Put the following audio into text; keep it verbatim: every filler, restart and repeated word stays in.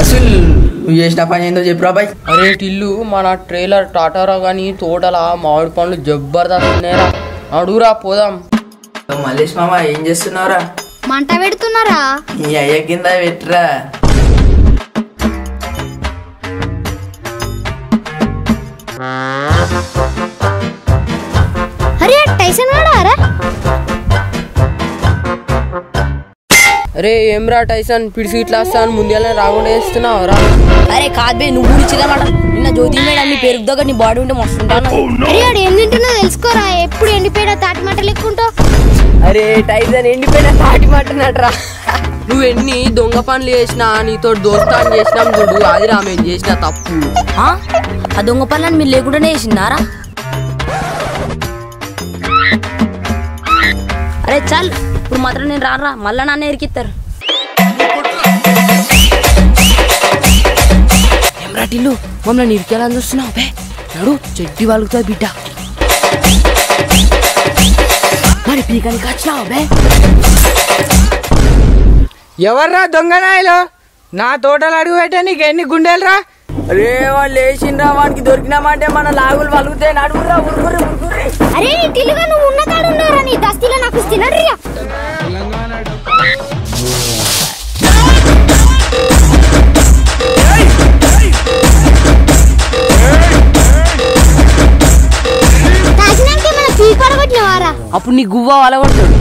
అసలు నువ్వు చేసిన పని ఏందో చెప్పురా బాయ్. అరే టిల్లు మన ట్రైలర్ టాటారా కానీ తోటల మామిడి పండ్లు జబర్దస్త్ ఉన్నాయిరా. అడుగురా పోదాం. మల్లేష్ మామ ఏం చేస్తున్నావురా? మంట పెడుతున్నారా? ఈ అయ్య కింద పెట్టరా. అరే టైసన్ వాడారా? అరే ఏమ్రా టైసన్ పిడిసి ఇట్లా వస్తాను ముందుగానే రాకుండా వేస్తున్నావు రా. అరే కాదు బే నువ్వు ఇచ్చిదన్నమాట. నిన్న జ్యోతి మేడం నీ పెరుగు దగ్గర నీ బాడీ ఉంటే మస్తుంటాను. అరే వాడు ఏం తింటున్నా తెలుసుకోరా. ఎప్పుడు ఎండిపోయిన తాటి మంట లెక్కుంటావు. అరే టైసన్ ఎండిపోయిన తాటి మాటనట్రా. నువ్వు ఎన్ని దొంగ పనులు చేసినా నీతో దోస్తాను చేసినాం చూడు, అది రా మేము చేసిన తప్పు. ఆ దొంగ పనులను మీరు లేకుండానే చేసినారా? అరే చల్ ఇప్పుడు మాత్రం నేను రారా, మళ్ళా నాన్న ఎరికిస్తారు. ఏమ్రా టిల్లు మమ్మల్ని ఇరికేయాలని చూస్తున్నావు బే? నడు చెడ్డి వాళ్ళుతా బిడ్డ. మరి పీకానికి వచ్చినావు బే? ఎవర్రా దొంగనాయలు? నా తోటలు అడుగు పెట్టా నీకు ఎన్ని గుండెలరా? అరే వాళ్ళు లేచిండ్రా, వానికి దొరికినామంటే మన లాగులు వలుగుతాయి. నడుగురా ఉరుకుర్రి ఉరుకుర్రి. అరే నీ టిల్లుగా నువ్వు ఉన్న కాడు ఉన్నారా? నీ దస్తీలో నాకు తినడ్రియా. అప్పుడు నీ గువ్వ వలగొట్టాడు.